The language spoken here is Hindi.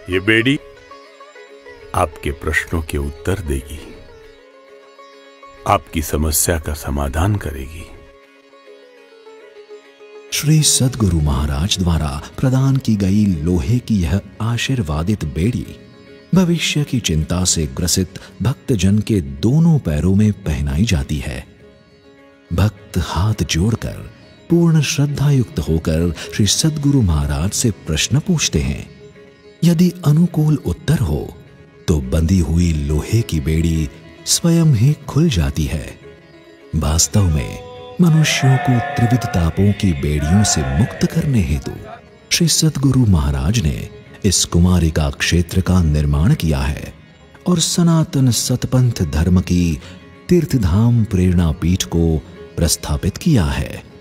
ये बेड़ी आपके प्रश्नों के उत्तर देगी, आपकी समस्या का समाधान करेगी। श्री सद्गुरु महाराज द्वारा प्रदान की गई लोहे की यह आशीर्वादित बेड़ी भविष्य की चिंता से ग्रसित भक्तजन के दोनों पैरों में पहनाई जाती है। भक्त हाथ जोड़कर पूर्ण श्रद्धा युक्त होकर श्री सद्गुरु महाराज से प्रश्न पूछते हैं। यदि अनुकूल उत्तर हो तो बंधी हुई लोहे की बेड़ी स्वयं ही खुल जाती है। वास्तव में मनुष्यों को त्रिविध तापों की बेड़ियों से मुक्त करने हेतु श्री सद्गुरु महाराज ने इस कुमारिका क्षेत्र का निर्माण किया है और सनातन सतपंथ धर्म की तीर्थधाम प्रेरणा पीठ को प्रस्थापित किया है।